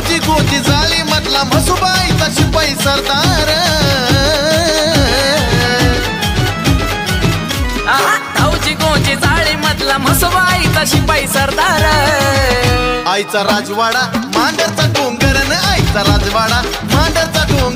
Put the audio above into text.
धावची गोची जाळी म्हटला म्हसुबाईचा शिपाई सरदार। धावची गोची जाळी म्हटला म्हसुबाईचा शिपाई सरदार। आईचा राजवाडा मांडरचा डोंगर न आईचा राजवाडा मांडरचा डोंगर।